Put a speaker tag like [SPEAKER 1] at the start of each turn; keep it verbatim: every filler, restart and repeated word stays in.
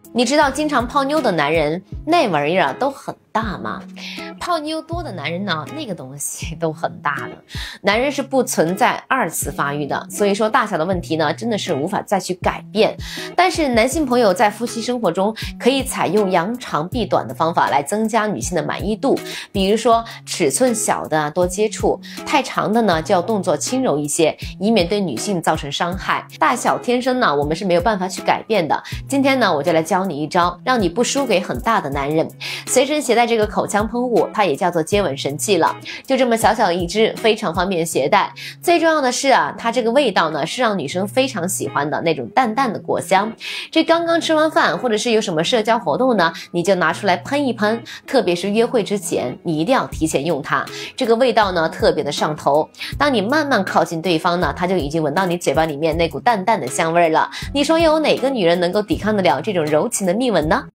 [SPEAKER 1] 你知道经常泡妞的男人那玩意儿啊都很大吗？泡妞多的男人呢，那个东西都很大的。男人是不存在二次发育的，所以说大小的问题呢，真的是无法再去改变。但是男性朋友在夫妻生活中可以采用扬长避短的方法来增加女性的满意度，比如说尺寸小的多接触，太长的呢就要动作轻柔一些，以免对女性造成伤害。大小天生呢，我们是没有办法去改变的。今天呢，我就来教你一招，让你不输给很大的男人。随身携带这个口腔喷雾，它也叫做接吻神器了，就这么小小一支，非常方便携带。最重要的是啊，它这个味道呢是让女生非常喜欢的那种淡淡的果香。这刚刚吃完饭或者是有什么社交活动呢，你就拿出来喷一喷，特别是约会之前，你一定要提前用它。这个味道呢特别的上头，当你慢慢靠近对方呢，他就已经闻到你嘴巴里面那股淡淡的香味了。你说又有哪个女人能够抵抗得了这种柔情的蜜吻呢？